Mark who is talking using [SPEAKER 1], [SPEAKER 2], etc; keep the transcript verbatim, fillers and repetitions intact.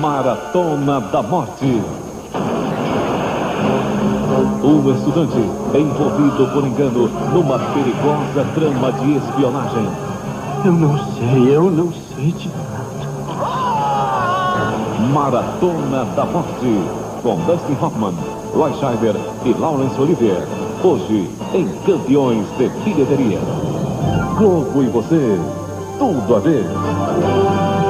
[SPEAKER 1] Maratona da Morte. Um estudante é envolvido por engano numa perigosa trama de espionagem.
[SPEAKER 2] Eu não sei, eu não sei de nada.
[SPEAKER 1] Maratona da Morte, com Dustin Hoffman, Roy Scheider e Laurence Olivier. Hoje, em Campeões de Bilheteria. Globo e você, tudo a ver.